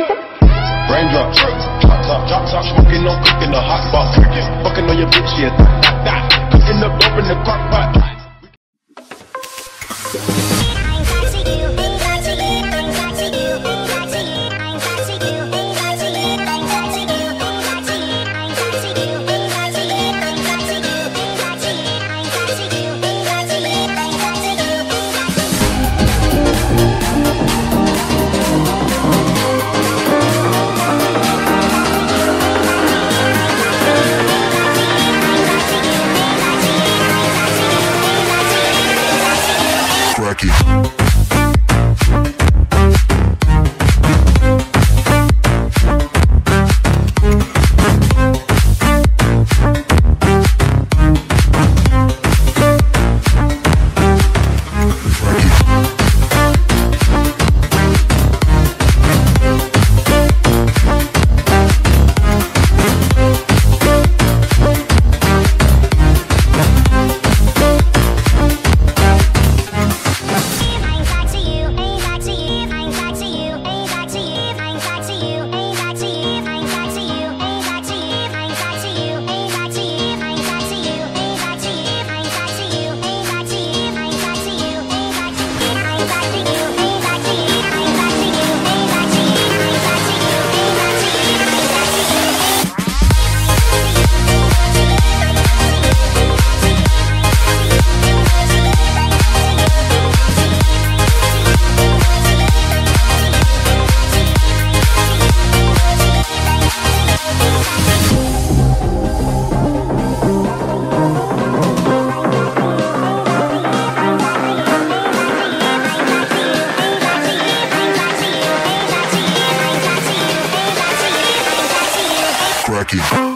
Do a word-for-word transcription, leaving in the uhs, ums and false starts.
Raindrop, drop top, drop top, smoking, no cooking, the hot box. Fucking on your bitch, yeah, that, that. Cooking up dope in the crock pot. Cracky.